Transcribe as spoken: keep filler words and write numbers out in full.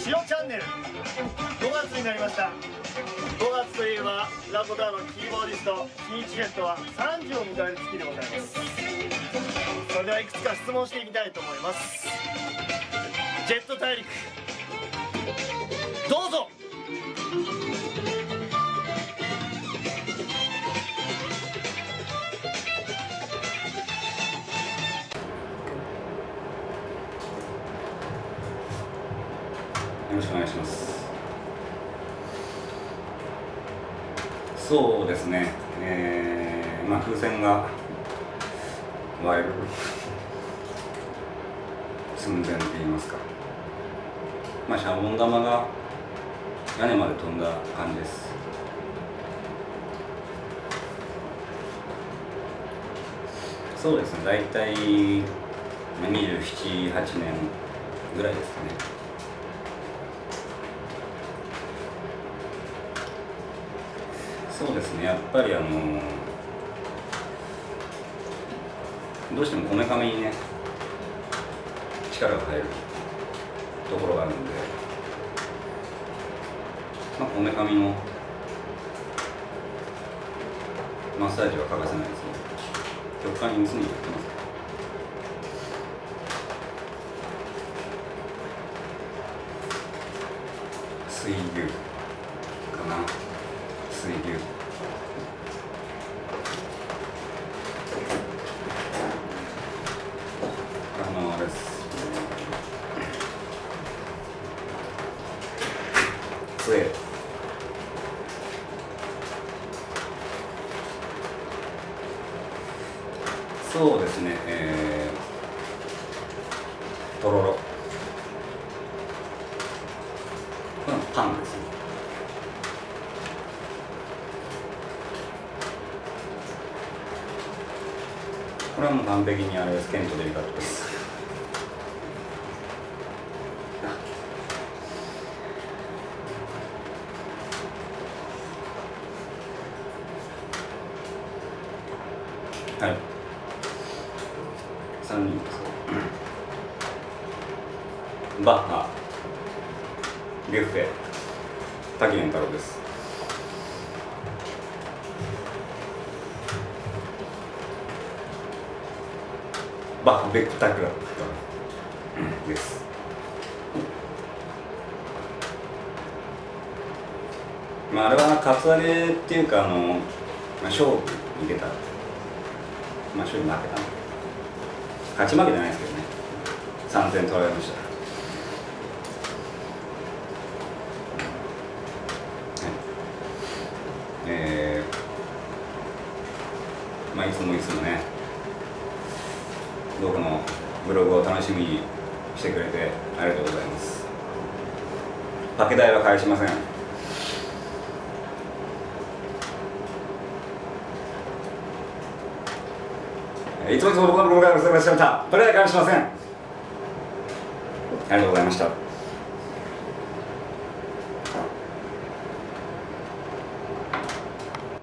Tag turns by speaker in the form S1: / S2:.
S1: チャンネルごがつになりました。ごがつといえばラコターのキーボーディストキイチジェットはさんじゅうを迎える月でございます。それではいくつか質問していきたいと思います。ジェット大陸どうぞ。
S2: よろしくお願いします。そうですね、えー、まあ風船が割れる寸前って言いますか、まあシャボン玉が屋根まで飛んだ感じです。そうですね、大体にじゅうなな、はちねんぐらいですね。そうですね、やっぱりあのどうしてもこめかみにね力が入るところがあるんで、まあ、こめかみのマッサージは欠かせないですね。極端に常にやってます。水牛かな、水牛あのあれです。杖そうですね、えー、とろろこれはパンですね。これはもう完璧にあれです。ケント・デリカットです。はい。さんにんです。バッハ、ビュッフェ、滝源太郎です。バッハベクタクラです。まあ、あれはカツアゲっていうかあの、まあ、勝負に出た、まあ、勝負に負けた勝ち負けじゃないですけどね、さんてん取られました。はい、えー、まあいつもいつもね僕のブログを楽しみにしてくれてありがとうございます。パケ代は返しません。いつもいつも僕のブログがございました。パケ代は返しません。ありがとうございました。